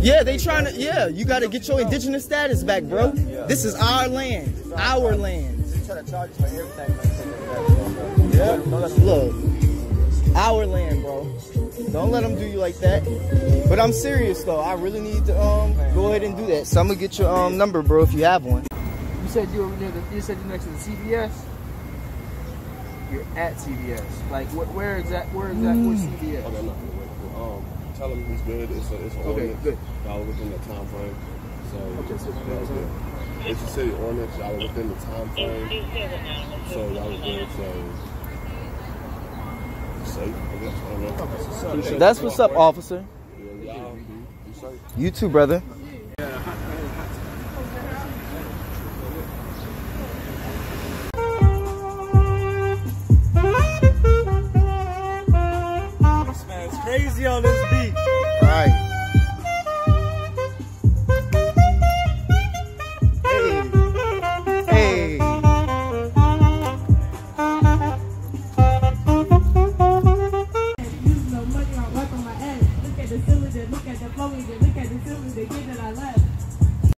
Yeah, they trying to. Yeah, you got to get your indigenous status back, bro. This is our land, our land. They try to charge us for everything. Yeah. Look, our land, bro. Don't let them do you like that. But I'm serious though. I really need to go ahead and do that. So I'm gonna get your number, bro, if you have one. You said you were near the. You said you're next to the CVS. You're at CVS. Like where exactly? What's CVS? Okay, no. Tell him he's good. It's okay, good. Y'all were within the time frame. So Okay, so it's a city ordinance. Y'all were within the time frame. So y'all were good. So safe, I guess. I don't know. That's what's up, officer. Yeah, y'all be safe. You too, brother. Yeah,